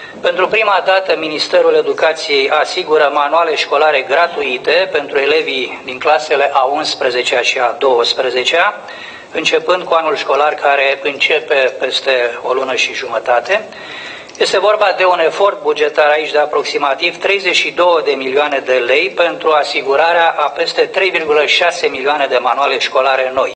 Pentru prima dată, Ministerul Educației asigură manuale școlare gratuite pentru elevii din clasele a 11-a și a 12-a, începând cu anul școlar care începe peste o lună și jumătate. Este vorba de un efort bugetar aici de aproximativ 32 de milioane de lei pentru asigurarea a peste 3,6 milioane de manuale școlare noi.